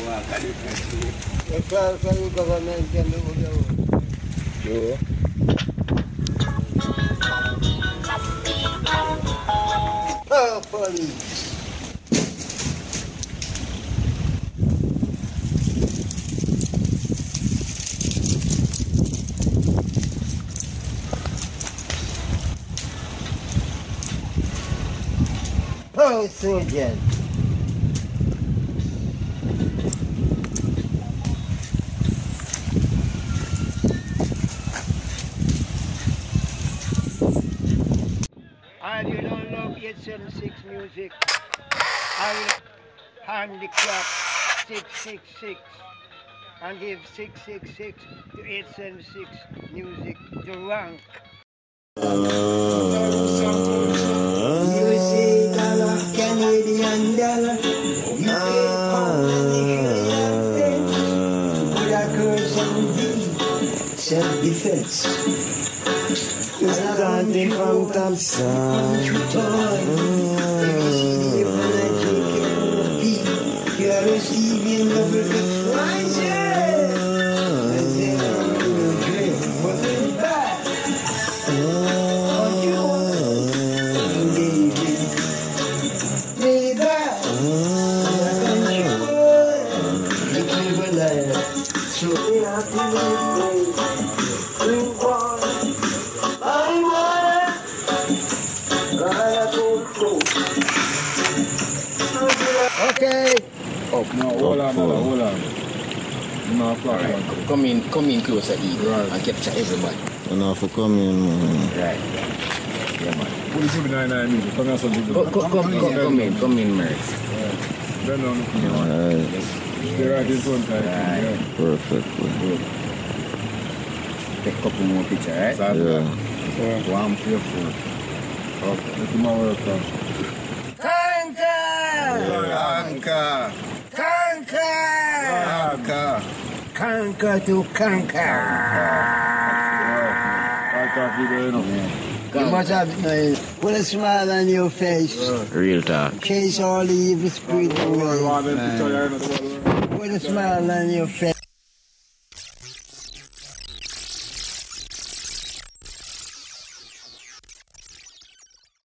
the government can do whatever. Sure. Oh, police. Oh, soldier. And you don't love 876 music, I will handicap 666 and give 666 to 876 music to rank. USA dollar, Canadian dollar, UK pound and Iraqers and self-defense. Starting from Thompson. You are receiving the okay. Up now, hold on. No, come in closer, right, and capture everybody. Enough for coming, man. Right. Yeah, man. Put the 99 minutes. Come here, something. Come in, Mary. Bend down. Alright. Stay right in front. Right. Perfectly. Take a couple more pictures, right? Yeah. One, three, four. Okay. Let my work out. Conquer to conquer. You must have put a smile on your face. Real talk. Chase all the evil spirit away. Put a smile on your face.